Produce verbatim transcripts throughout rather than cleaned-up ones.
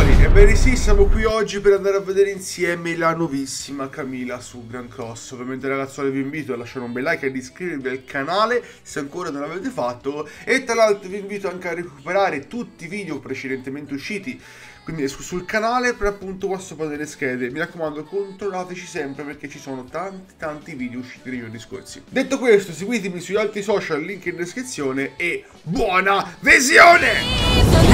ragazzuoli, ebbene sì, siamo qui oggi per andare a vedere insieme la nuovissima Camila su Grand Cross. Ovviamente ragazzuoli vi invito a lasciare un bel like e ad iscrivervi al canale se ancora non l'avete fatto. E tra l'altro vi invito anche a recuperare tutti i video precedentemente usciti quindi sul canale per appunto questo po' delle schede. Mi raccomando, controllateci sempre perché ci sono tanti tanti video usciti nei giorni scorsi. Detto questo, seguitemi sugli altri social, link in descrizione e buona visione!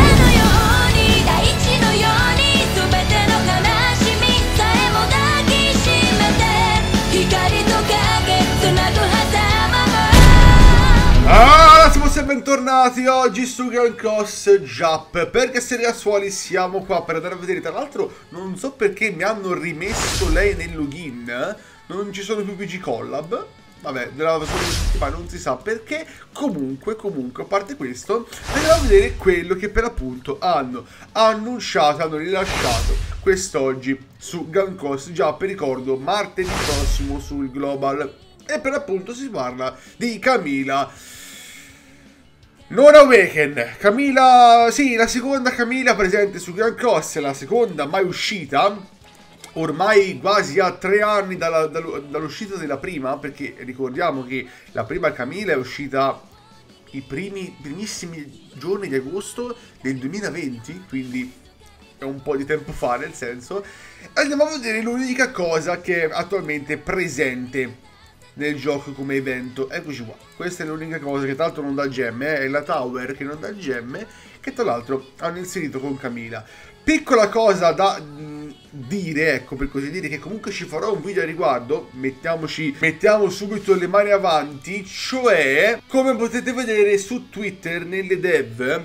あー、siamo bentornati oggi su Grand Cross Jump. Perché se ragazzuoli siamo qua per andare a vedere. Tra l'altro non so perché mi hanno rimesso lei nel login. Non ci sono più P G Collab. Vabbè, della settimana non si sa perché. Comunque, comunque, a parte questo, andiamo a vedere quello che per appunto hanno annunciato, hanno rilasciato quest'oggi su Grand Cross Jump. Ricordo, martedì prossimo sul Global. E per appunto si parla di Camila Non Awaken. Camila, sì, la seconda Camila presente su Grand Cross, la seconda mai uscita. Ormai quasi a tre anni dalla, dall'uscita della prima, perché ricordiamo che la prima Camila è uscita i primi, primissimi giorni di agosto del duemilaventi, quindi è un po' di tempo fa nel senso. Andiamo a vedere l'unica cosa che è attualmente presente nel gioco come evento. Eccoci qua, questa è l'unica cosa che tra l'altro non dà gemme, eh? È la Tower che non dà gemme, che tra l'altro hanno inserito con Camila. Piccola cosa da mh, dire, ecco, per così dire, che comunque ci farò un video a riguardo, mettiamoci, mettiamo subito le mani avanti, cioè, come potete vedere su Twitter, nelle dev,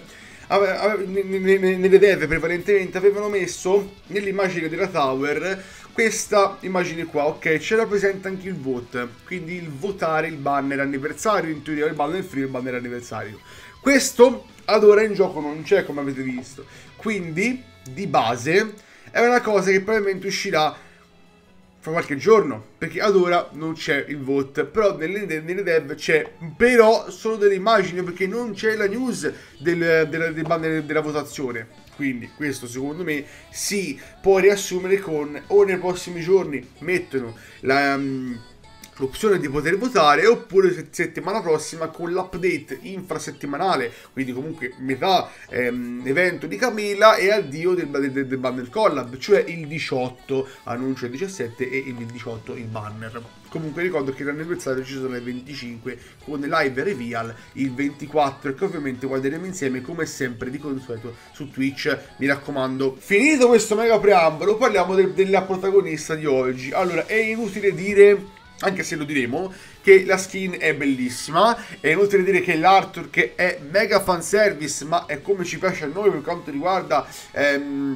nelle dev prevalentemente avevano messo nell'immagine della Tower questa immagine qua, ok, ce la presenta anche il vote, quindi il votare il banner anniversario, in teoria il banner free e il banner anniversario. Questo ad ora in gioco non c'è, come avete visto, quindi di base è una cosa che probabilmente uscirà fra qualche giorno, perché ad ora non c'è il vote, però nelle, nelle dev c'è, però solo delle immagini, perché non c'è la news del, del, del banner della votazione. Quindi questo secondo me si può riassumere con o nei prossimi giorni mettono la... Um, l'opzione di poter votare, oppure settimana prossima con l'update infrasettimanale, quindi comunque metà ehm, evento di Camila e addio del, del, del banner collab, cioè il diciotto annuncio il diciassette e il diciotto il banner. Comunque ricordo che l'anniversario ci sono il venticinque con live reveal il ventiquattro, e che ovviamente guarderemo insieme come sempre di consueto su Twitch, mi raccomando. Finito questo mega preambolo, parliamo del, della protagonista di oggi. Allora, è inutile dire, anche se lo diremo, che la skin è bellissima, è inutile dire che l'artwork è mega fanservice, ma è come ci piace a noi per quanto riguarda ehm,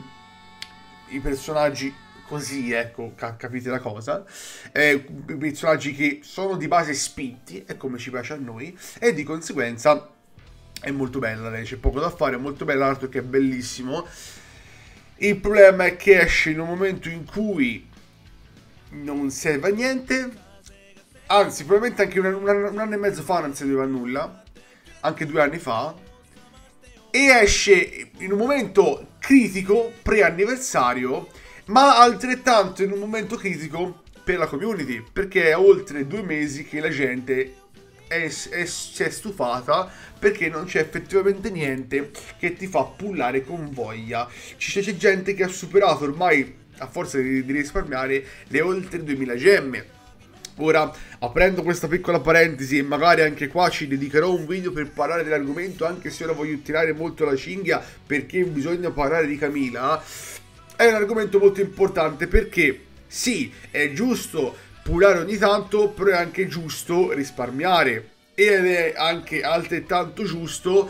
i personaggi così, ecco, capite la cosa, eh, i personaggi che sono di base spinti, è come ci piace a noi, e di conseguenza è molto bella lei, c'è poco da fare, è molto bella, l'artwork è bellissimo. Il problema è che esce in un momento in cui non serve a niente. Anzi, probabilmente anche un, un, un anno e mezzo fa non serviva a nulla, anche due anni fa, e esce in un momento critico, pre-anniversario, ma altrettanto in un momento critico per la community, perché è oltre due mesi che la gente è, è, si è stufata, perché non c'è effettivamente niente che ti fa pullare con voglia. C'è gente che ha superato ormai, a forza di, di risparmiare, le oltre duemila gemme. Ora, aprendo questa piccola parentesi, e magari anche qua ci dedicherò un video per parlare dell'argomento, anche se ora voglio tirare molto la cinghia, perché bisogna parlare di Camila. È un argomento molto importante, perché sì, è giusto pullare ogni tanto, però è anche giusto risparmiare, ed è anche altrettanto giusto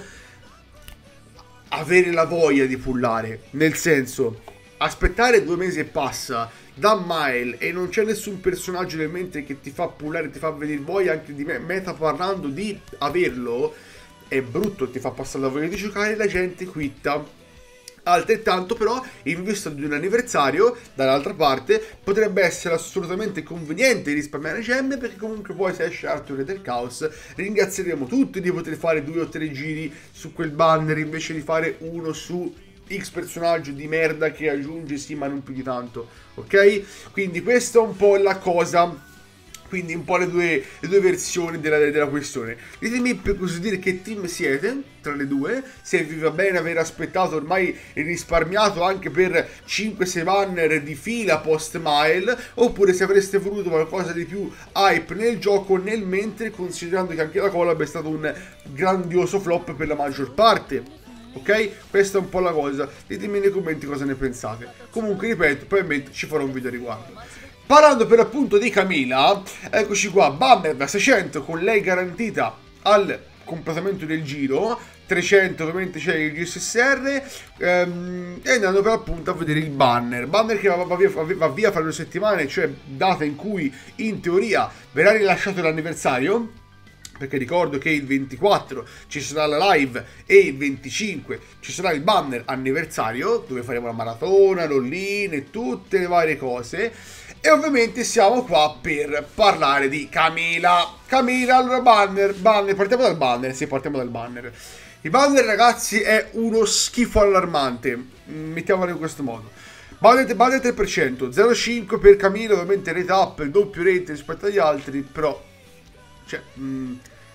avere la voglia di pullare, nel senso, aspettare due mesi e passa da Mile e non c'è nessun personaggio nel mente che ti fa pullare, ti fa venire voglia anche di me, meta parlando, di averlo, è brutto, ti fa passare la voglia di giocare e la gente quitta. Altrettanto però, in vista di un anniversario, dall'altra parte, potrebbe essere assolutamente conveniente risparmiare gemme, perché comunque poi se esce Arthur del Caos ringrazieremo tutti di poter fare due o tre giri su quel banner invece di fare uno su X personaggio di merda che aggiunge, sì, ma non più di tanto, ok? Quindi questa è un po' la cosa, quindi un po' le due, le due versioni della, della questione. Ditemi per così dire che team siete tra le due, se vi va bene aver aspettato ormai e risparmiato anche per cinque sei banner di fila post mile, oppure se avreste voluto qualcosa di più hype nel gioco nel mentre, considerando che anche la collab è stato un grandioso flop per la maggior parte. Ok? Questa è un po' la cosa. Ditemi nei commenti cosa ne pensate. Comunque, ripeto, probabilmente ci farò un video a riguardo. Parlando per appunto di Camila, eccoci qua, banner da seicento con lei garantita al completamento del giro, trecento ovviamente c'è il G S S R, ehm, e andando per appunto a vedere il banner. Banner che va, va, via, va via fra due settimane, cioè data in cui in teoria verrà rilasciato l'anniversario. Perché ricordo che il ventiquattro ci sarà la live e il venticinque ci sarà il banner anniversario, dove faremo la maratona, l'all-in e tutte le varie cose. E ovviamente siamo qua per parlare di Camila. Camila, allora banner, banner, partiamo dal banner, sì, partiamo dal banner. Il banner, ragazzi, è uno schifo allarmante, mettiamolo in questo modo. Banner, banner tre per cento, zero virgola cinque per Camila, ovviamente rate up, il doppio rate rispetto agli altri, però... Cioè, mh,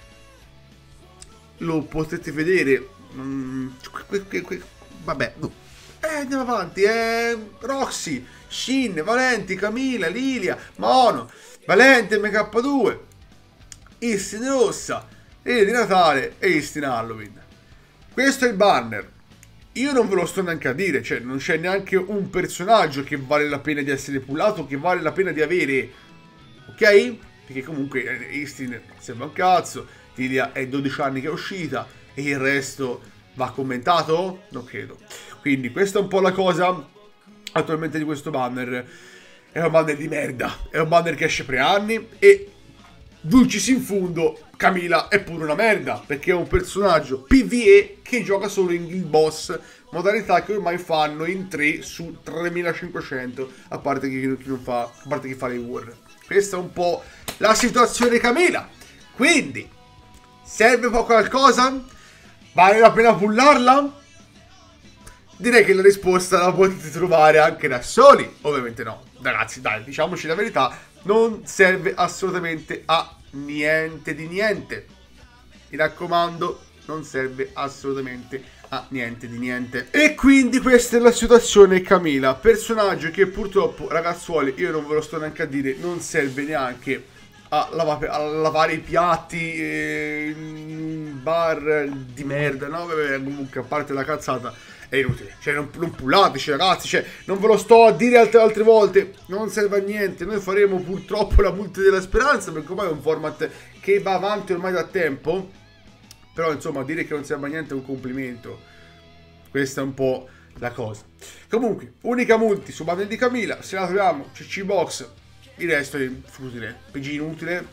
lo potete vedere, mh, que, que, que, vabbè, no. eh, andiamo avanti, eh, Roxy, Shin, Valenti, Camila, Lilia, Mono, Valente, M K due, Istin Rossa, Lilia di Natale e Istin Halloween. Questo è il banner. Io non ve lo sto neanche a dire, cioè non c'è neanche un personaggio che vale la pena di essere pullato, che vale la pena di avere, ok? Perché comunque Istin sembra un cazzo, Lilia è dodici anni che è uscita e il resto va commentato? Non credo. Quindi questa è un po' la cosa attualmente di questo banner. È un banner di merda, è un banner che esce per anni e dulcis in fundo Camila è pure una merda, perché è un personaggio P V E che gioca solo in Guild Boss, modalità che ormai fanno in tre su tremilacinquecento, a parte chi, chi non fa, a parte chi fa le war. Questa è un po' la situazione Camila. Quindi, serve po' qualcosa? Vale la pena pullarla? Direi che la risposta la potete trovare anche da soli. Ovviamente no. Ragazzi, dai, diciamoci la verità, non serve assolutamente a niente di niente. Mi raccomando, non serve assolutamente a niente di niente. E quindi questa è la situazione Camila, personaggio che purtroppo, ragazzuoli, io non ve lo sto neanche a dire, non serve neanche a lavare, a lavare i piatti eh, in un bar di merda, no? Comunque, a parte la cazzata, è inutile. Cioè, non, non pullateci, ragazzi, cioè, non ve lo sto a dire altre, altre volte, non serve a niente. Noi faremo purtroppo la multa della speranza, perché ormai è un format che va avanti ormai da tempo. Però, insomma, dire che non serve a niente è un complimento. Questa è un po' la cosa. Comunque, unica multi su banner di Camila, se la troviamo, C C box. Il resto è futile, P G inutile.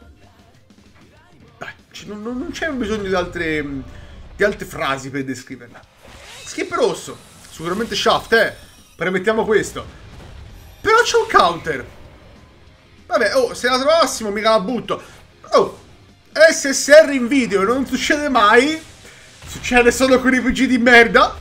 Dai, non, non c'è bisogno di altre, di altre frasi per descriverla. Skip rosso, sicuramente shaft, eh. Permettiamo questo. Però c'è un counter. Vabbè, oh, se la trovassimo mica la butto. Oh, S S R in video non succede mai. Succede solo con i P G di merda.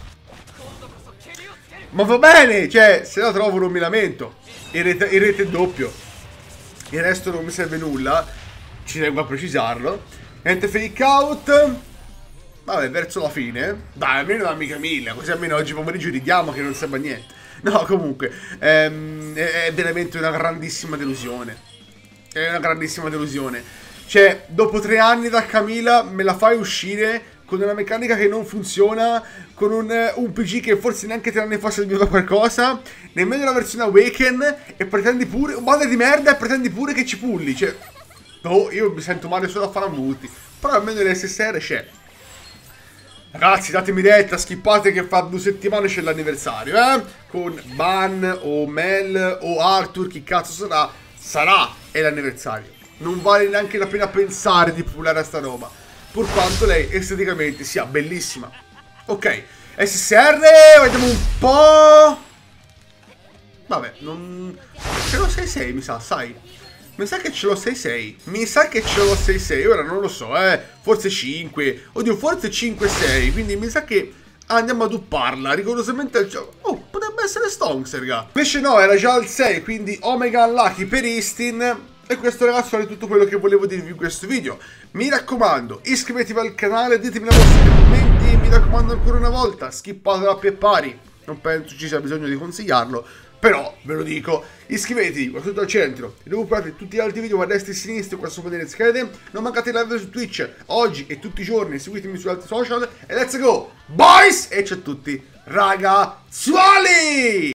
Ma va bene, cioè, se la trovo non mi lamento. Il rete, il rete è doppio. Il resto non mi serve nulla. Ci tengo a precisarlo. Niente fake out. Vabbè, verso la fine. Dai, almeno dammi Camilla. Così almeno oggi pomeriggio ridiamo che non serve a niente. No, comunque ehm, è veramente una grandissima delusione. È una grandissima delusione. Cioè, dopo tre anni da Camila me la fai uscire con una meccanica che non funziona, con un, un P G che forse neanche tre anni fa serviva qualcosa, nemmeno la versione Awaken, e pretendi pure, un banner di merda, e pretendi pure che ci pulli, cioè, no, io mi sento male solo a fare multi, però almeno l'S S R c'è. Ragazzi, datemi retta, skippate che fra due settimane c'è l'anniversario, eh, con Ban, o Mel, o Arthur, chi cazzo sarà, sarà, è l'anniversario. Non vale neanche la pena pensare di pullare a sta roba, pur quanto lei esteticamente sia bellissima. Ok, S S R, vediamo un po'. Vabbè, non... ce l'ho sei sei mi sa, sai. Mi sa che ce l'ho sei sei. Mi sa che ce l'ho sei sei, ora non lo so, eh. Forse cinque. Oddio, forse cinque sei. Quindi mi sa che andiamo ad upparla rigorosamente al gioco. Oh, potrebbe essere Stonks, raga. Invece no, era già al sei, quindi Omega Unlucky per Istin. E questo ragazzi è tutto quello che volevo dirvi in questo video. Mi raccomando, iscrivetevi al canale, ditemi la vostra commenti e mi raccomando ancora una volta, skippate la Peppari. Non penso ci sia bisogno di consigliarlo, però ve lo dico, iscrivetevi qua sotto al centro, recuperate tutti gli altri video a destra e a sinistra qua sopra nelle schede, non mancate live su Twitch oggi e tutti i giorni, seguitemi sugli altri social e let's go, boys! E ciao a tutti, ragazzuoli!